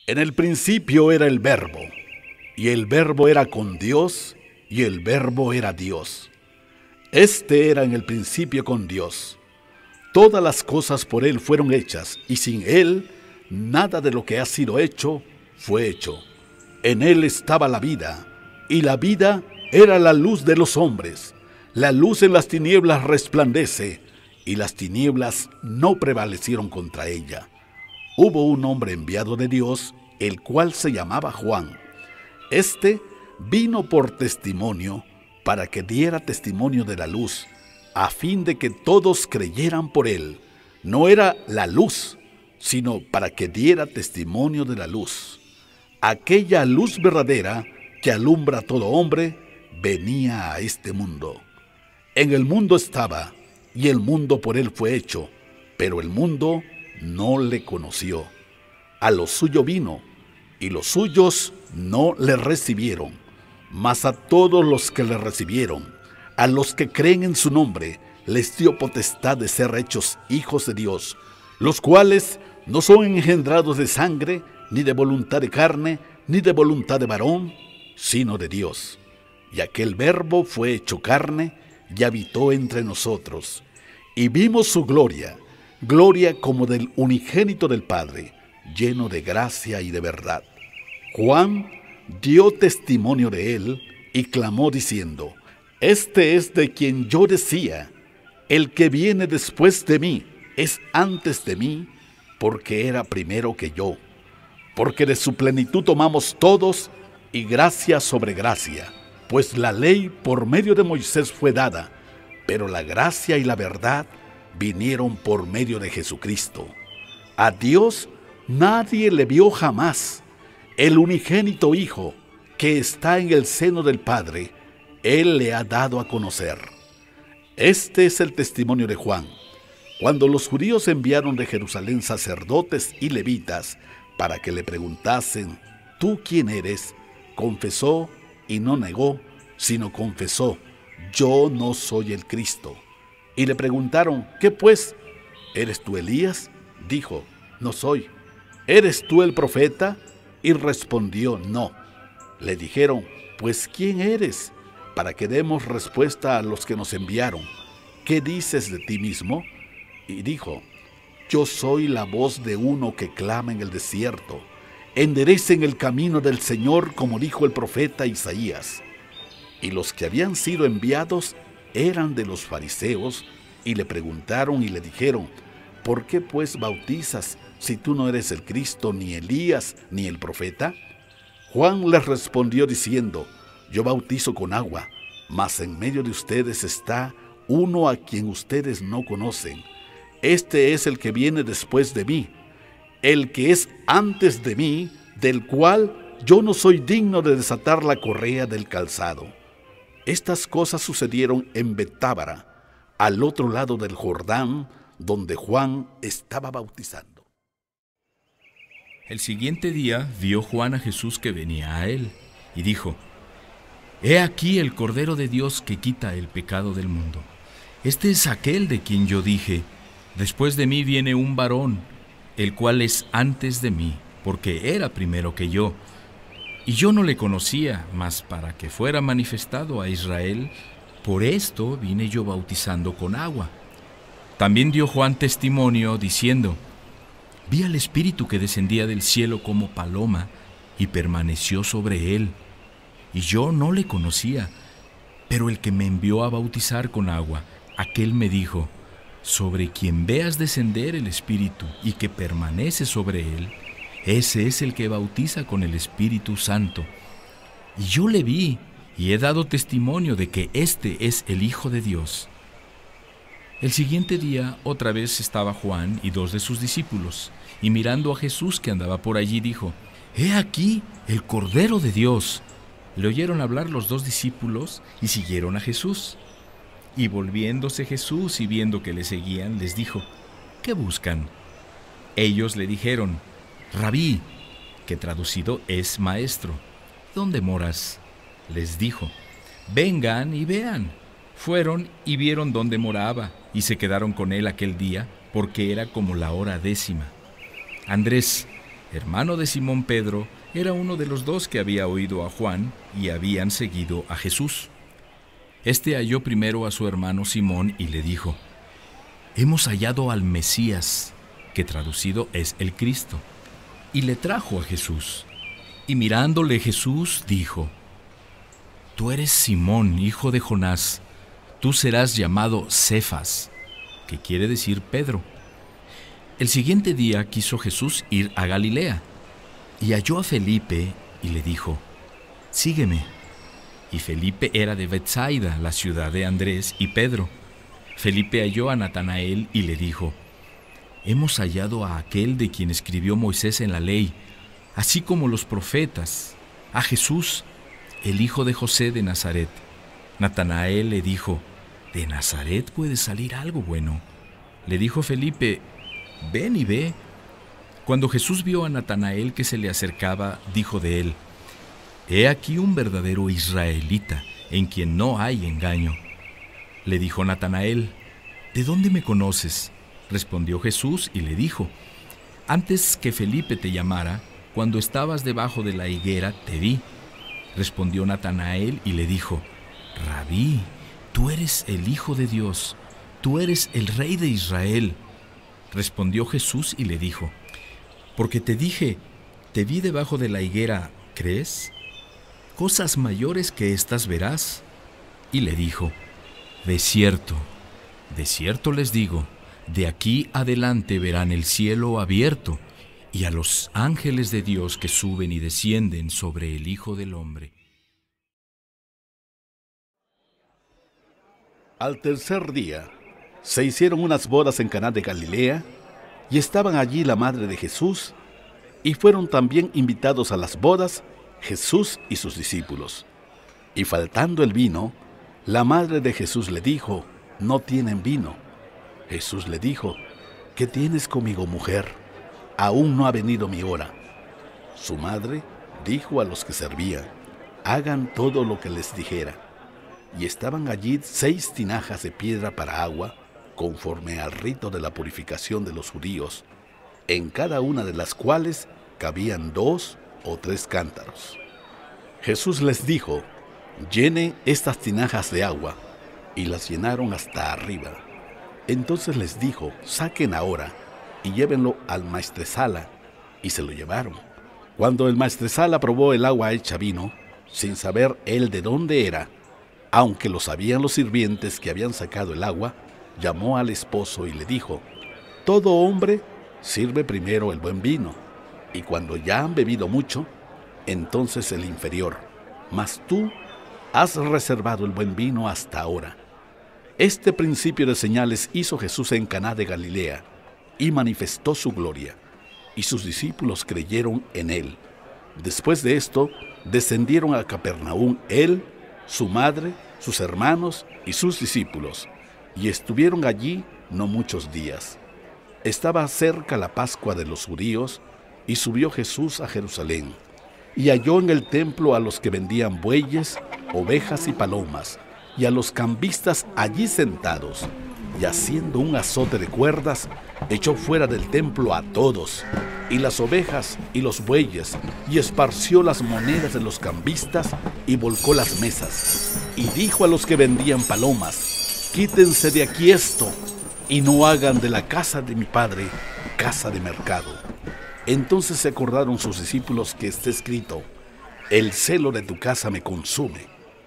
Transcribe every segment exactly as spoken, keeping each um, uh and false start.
En el principio era el Verbo, y el Verbo era con Dios, y el Verbo era Dios. Este era en el principio con Dios. Todas las cosas por Él fueron hechas, y sin Él, nada de lo que ha sido hecho fue hecho. En Él estaba la vida, y la vida era la luz de los hombres. La luz en las tinieblas resplandece, y las tinieblas no prevalecieron contra ella. Hubo un hombre enviado de Dios, el cual se llamaba Juan. Este vino por testimonio, para que diera testimonio de la luz, a fin de que todos creyeran por él. No era la luz, sino para que diera testimonio de la luz. Aquella luz verdadera que alumbra a todo hombre, venía a este mundo. En el mundo estaba, y el mundo por él fue hecho, pero el mundo no le conoció. A lo suyo vino, y los suyos no le recibieron. Mas a todos los que le recibieron, a los que creen en su nombre, les dio potestad de ser hechos hijos de Dios, los cuales no son engendrados de sangre, ni de voluntad de carne, ni de voluntad de varón, sino de Dios. Y aquel Verbo fue hecho carne, y habitó entre nosotros. Y vimos su gloria, gloria como del unigénito del Padre, lleno de gracia y de verdad. Juan dio testimonio de él y clamó diciendo: Este es de quien yo decía, el que viene después de mí es antes de mí, porque era primero que yo. Porque de su plenitud tomamos todos, y gracia sobre gracia. Pues la ley por medio de Moisés fue dada, pero la gracia y la verdad vinieron por medio de Jesucristo. A Dios nadie le vio jamás. El unigénito Hijo, que está en el seno del Padre, Él le ha dado a conocer. Este es el testimonio de Juan. Cuando los judíos enviaron de Jerusalén sacerdotes y levitas para que le preguntasen: ¿Tú quién eres?, confesó y no negó, sino confesó: Yo no soy el Cristo. Y le preguntaron: ¿Qué pues? ¿Eres tú Elías? Dijo: No soy. ¿Eres tú el profeta? Y respondió: No. Le dijeron: Pues ¿quién eres? Para que demos respuesta a los que nos enviaron. ¿Qué dices de ti mismo? Y dijo: Yo soy la voz de uno que clama en el desierto: Enderecen el camino del Señor, como dijo el profeta Isaías. Y los que habían sido enviados eran de los fariseos, y le preguntaron y le dijeron: ¿Por qué pues bautizas, si tú no eres el Cristo, ni Elías, ni el profeta? Juan les respondió diciendo: Yo bautizo con agua, mas en medio de ustedes está uno a quien ustedes no conocen. Este es el que viene después de mí, el que es antes de mí, del cual yo no soy digno de desatar la correa del calzado. Estas cosas sucedieron en Betábara, al otro lado del Jordán, donde Juan estaba bautizando. El siguiente día vio Juan a Jesús que venía a él, y dijo: He aquí el Cordero de Dios que quita el pecado del mundo. Este es aquel de quien yo dije: Después de mí viene un varón, el cual es antes de mí, porque era primero que yo. Y yo no le conocía, mas para que fuera manifestado a Israel, por esto vine yo bautizando con agua. También dio Juan testimonio, diciendo: Vi al Espíritu que descendía del cielo como paloma, y permaneció sobre él. Y yo no le conocía, pero el que me envió a bautizar con agua, aquel me dijo: Sobre quien veas descender el Espíritu y que permanece sobre él, ese es el que bautiza con el Espíritu Santo. Y yo le vi, y he dado testimonio de que este es el Hijo de Dios. El siguiente día otra vez estaba Juan y dos de sus discípulos, y mirando a Jesús que andaba por allí, dijo: He aquí el Cordero de Dios. Le oyeron hablar los dos discípulos y siguieron a Jesús. Y volviéndose Jesús y viendo que le seguían, les dijo: ¿Qué buscan? Ellos le dijeron: Rabí, que traducido es maestro, ¿dónde moras? Les dijo: Vengan y vean. Fueron y vieron dónde moraba, y se quedaron con él aquel día, porque era como la hora décima. Andrés, hermano de Simón Pedro, era uno de los dos que había oído a Juan y habían seguido a Jesús. Este halló primero a su hermano Simón y le dijo: «Hemos hallado al Mesías», que traducido es el Cristo, y le trajo a Jesús. Y mirándole Jesús dijo: «Tú eres Simón, hijo de Jonás, tú serás llamado Cefas», que quiere decir Pedro. El siguiente día quiso Jesús ir a Galilea, y halló a Felipe y le dijo: «Sígueme». Y Felipe era de Betsaida, la ciudad de Andrés y Pedro. Felipe halló a Natanael y le dijo: «Hemos hallado a aquel de quien escribió Moisés en la ley, así como los profetas, a Jesús, el hijo de José de Nazaret». Natanael le dijo: «¿De Nazaret puede salir algo bueno?». Le dijo Felipe: «Ven y ve». Cuando Jesús vio a Natanael que se le acercaba, dijo de él: «He aquí un verdadero israelita, en quien no hay engaño». Le dijo Natanael: «¿De dónde me conoces?». Respondió Jesús y le dijo: «Antes que Felipe te llamara, cuando estabas debajo de la higuera, te vi». Respondió Natanael y le dijo: «Rabí, tú eres el Hijo de Dios, tú eres el Rey de Israel». Respondió Jesús y le dijo: «Porque te dije, te vi debajo de la higuera, ¿crees? Cosas mayores que estas verás». Y le dijo: «De cierto, de cierto les digo, de aquí adelante verán el cielo abierto y a los ángeles de Dios que suben y descienden sobre el Hijo del Hombre». Al tercer día, se hicieron unas bodas en Caná de Galilea, y estaban allí la madre de Jesús, y fueron también invitados a las bodas Jesús y sus discípulos. Y faltando el vino, la madre de Jesús le dijo: «No tienen vino». Jesús le dijo: «¿Qué tienes conmigo, mujer? Aún no ha venido mi hora». Su madre dijo a los que servían: «Hagan todo lo que les dijera». Y estaban allí seis tinajas de piedra para agua, conforme al rito de la purificación de los judíos, en cada una de las cuales cabían dos o tres cántaros. Jesús les dijo: «Llenen estas tinajas de agua», y las llenaron hasta arriba. Entonces les dijo: «Saquen ahora y llévenlo al maestresala», y se lo llevaron. Cuando el maestresala probó el agua hecha vino, sin saber él de dónde era, aunque lo sabían los sirvientes que habían sacado el agua, llamó al esposo y le dijo: «Todo hombre sirve primero el buen vino, y cuando ya han bebido mucho, entonces el inferior, mas tú has reservado el buen vino hasta ahora». Este principio de señales hizo Jesús en Caná de Galilea, y manifestó su gloria, y sus discípulos creyeron en él. Después de esto, descendieron a Capernaum él, su madre, sus hermanos y sus discípulos, y estuvieron allí no muchos días. Estaba cerca la Pascua de los judíos, y subió Jesús a Jerusalén, y halló en el templo a los que vendían bueyes, ovejas y palomas, y a los cambistas allí sentados, y haciendo un azote de cuerdas, echó fuera del templo a todos, y las ovejas y los bueyes, y esparció las monedas de los cambistas, y volcó las mesas, y dijo a los que vendían palomas: «Quítense de aquí esto, y no hagan de la casa de mi padre casa de mercado». Entonces se acordaron sus discípulos que está escrito: «El celo de tu casa me consume».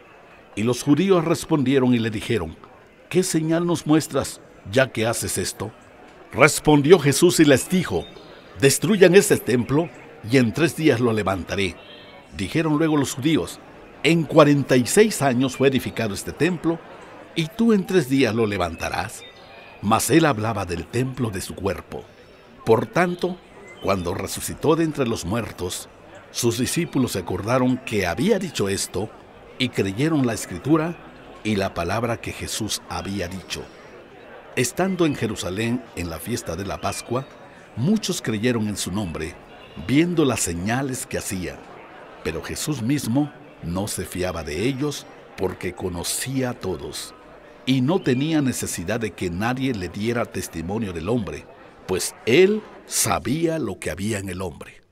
Y los judíos respondieron y le dijeron: «¿Qué señal nos muestras, ya que haces esto?». Respondió Jesús y les dijo: «Destruyan este templo, y en tres días lo levantaré». Dijeron luego los judíos: «En cuarenta y seis años fue edificado este templo, y tú en tres días lo levantarás». Mas él hablaba del templo de su cuerpo. Por tanto, cuando resucitó de entre los muertos, sus discípulos se acordaron que había dicho esto, y creyeron la Escritura y la palabra que Jesús había dicho. Estando en Jerusalén en la fiesta de la Pascua, muchos creyeron en su nombre, viendo las señales que hacía. Pero Jesús mismo no se fiaba de ellos, porque conocía a todos, y no tenía necesidad de que nadie le diera testimonio del hombre, pues él sabía lo que había en el hombre.